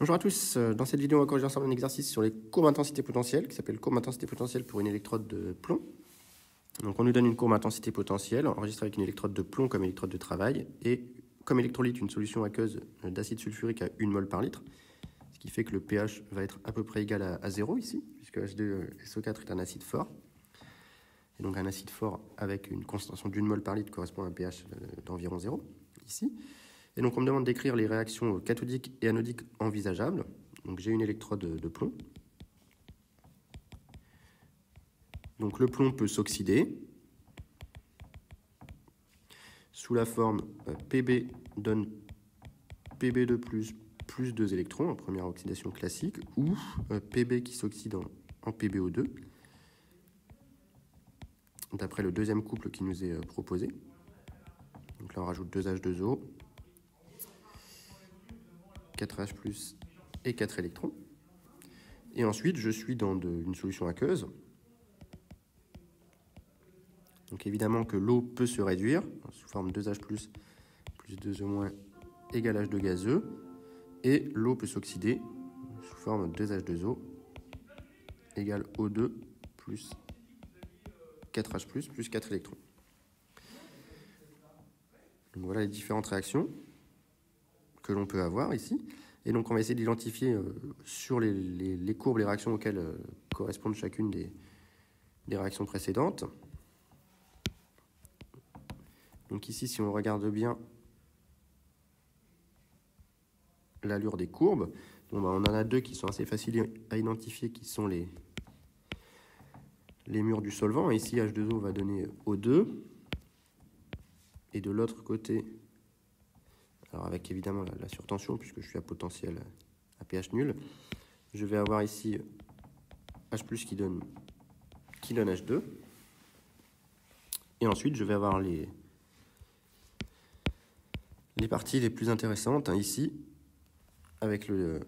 Bonjour à tous, dans cette vidéo on va corriger ensemble un exercice sur les courbes intensité potentielle qui s'appelle courbe intensité potentielle pour une électrode de plomb. Donc on nous donne une courbe intensité potentielle enregistrée avec une électrode de plomb comme électrode de travail et comme électrolyte une solution aqueuse d'acide sulfurique à 1 mol par litre, ce qui fait que le pH va être à peu près égal à 0 ici, puisque H2SO4 est un acide fort. Et donc un acide fort avec une concentration d'1 mol par litre correspond à un pH d'environ 0 ici. Et donc on me demande d'écrire les réactions cathodiques et anodiques envisageables. Donc j'ai une électrode de plomb. Donc le plomb peut s'oxyder sous la forme Pb donne Pb2 plus 2 électrons en première oxydation classique, ou Pb qui s'oxyde en PbO2 d'après le deuxième couple qui nous est proposé. Donc là on rajoute 2H2O, 4H+, et 4 électrons. Et ensuite, je suis dans une solution aqueuse. Donc évidemment que l'eau peut se réduire sous forme 2H+, plus 2O- égale H2 gazeux. Et l'eau peut s'oxyder sous forme 2H2O égale O2 plus 4H+, plus 4 électrons. Donc voilà les différentes réactions que l'on peut avoir ici. Et donc on va essayer d'identifier sur les courbes les réactions auxquelles correspondent chacune des réactions précédentes. Donc ici, si on regarde bien l'allure des courbes, bon, on en a deux qui sont assez faciles à identifier, qui sont les murs du solvant. Et ici, H2O va donner O2. Et de l'autre côté, alors avec évidemment la surtension, puisque je suis à potentiel à pH nul, je vais avoir ici H+, qui donne H2. Et ensuite, je vais avoir les parties les plus intéressantes, ici, avec quelque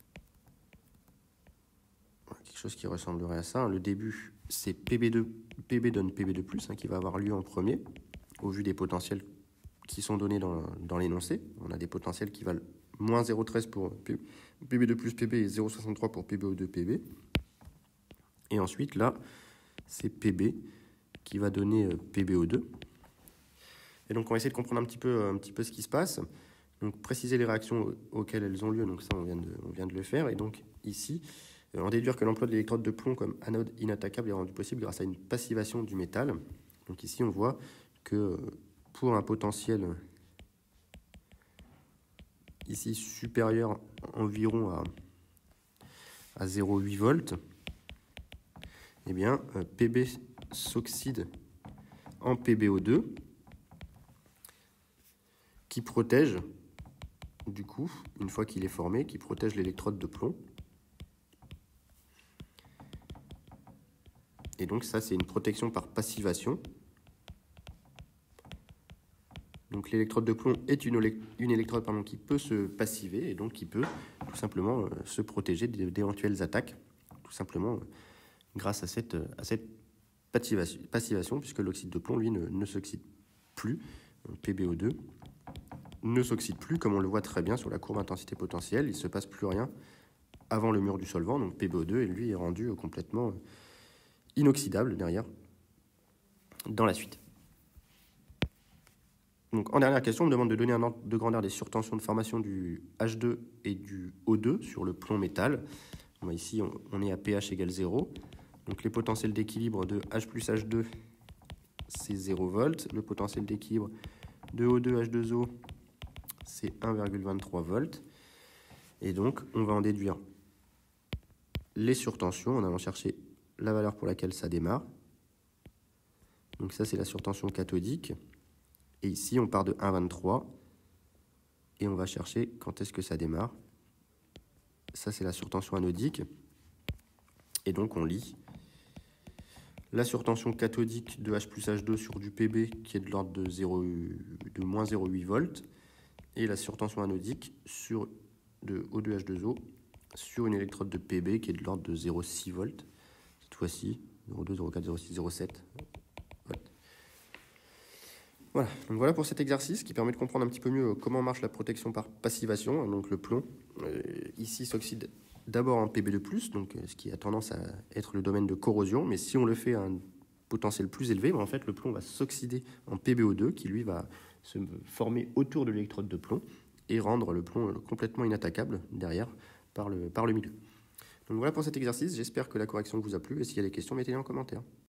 chose qui ressemblerait à ça. Le début, c'est Pb donne Pb2+, qui va avoir lieu en premier, au vu des potentiels qui sont donnés dans l'énoncé. On a des potentiels qui valent moins 0,13 pour Pb2 plus Pb et 0,63 pour PbO2 Pb. Et ensuite, là, c'est Pb qui va donner PbO2. Et donc, on va essayer de comprendre un petit peu ce qui se passe. Donc, préciser les réactions auxquelles elles ont lieu. Donc, ça, on vient de le faire. Et donc, ici, en déduire que l'emploi de l'électrode de plomb comme anode inattaquable est rendu possible grâce à une passivation du métal. Donc, ici, on voit que pour un potentiel ici supérieur environ à 0,8 volts, eh bien, Pb s'oxyde en PbO2 qui protège, du coup, une fois qu'il est formé, qui protège l'électrode de plomb. Et donc ça, c'est une protection par passivation. Donc l'électrode de plomb est une électrode qui peut se passiver et donc qui peut tout simplement se protéger d'éventuelles attaques, tout simplement grâce à cette passivation, puisque l'oxyde de plomb, lui, ne s'oxyde plus. PbO2 ne s'oxyde plus, comme on le voit très bien sur la courbe intensité potentielle. Il ne se passe plus rien avant le mur du solvant, donc PbO2, et lui est rendu complètement inoxydable derrière, dans la suite. Donc, en dernière question, on me demande de donner un ordre de grandeur des surtensions de formation du H2 et du O2 sur le plomb métal. Bon, ici, on est à pH égale 0. Donc, les potentiels d'équilibre de H plus H2, c'est 0 volts. Le potentiel d'équilibre de O2 H2O, c'est 1,23 volts. Et donc, on va en déduire les surtensions en allant chercher la valeur pour laquelle ça démarre. Donc, ça, c'est la surtension cathodique. Et ici, on part de 1,23 et on va chercher quand est-ce que ça démarre. Ça, c'est la surtension anodique. Et donc, on lit la surtension cathodique de H plus H2 sur du Pb qui est de l'ordre de moins 0,8 volts et la surtension anodique de O2H2O sur une électrode de Pb qui est de l'ordre de 0,6 volts. Cette fois-ci, 0,2, 0,4, 0,6, 0,7 volts. Voilà pour cet exercice qui permet de comprendre un petit peu mieux comment marche la protection par passivation. Donc le plomb, ici, s'oxyde d'abord en Pb2+, donc ce qui a tendance à être le domaine de corrosion, mais si on le fait à un potentiel plus élevé, en fait, le plomb va s'oxyder en PbO2, qui lui va se former autour de l'électrode de plomb et rendre le plomb complètement inattaquable derrière par le milieu. Donc voilà pour cet exercice, j'espère que la correction vous a plu, et s'il y a des questions, mettez-les en commentaire.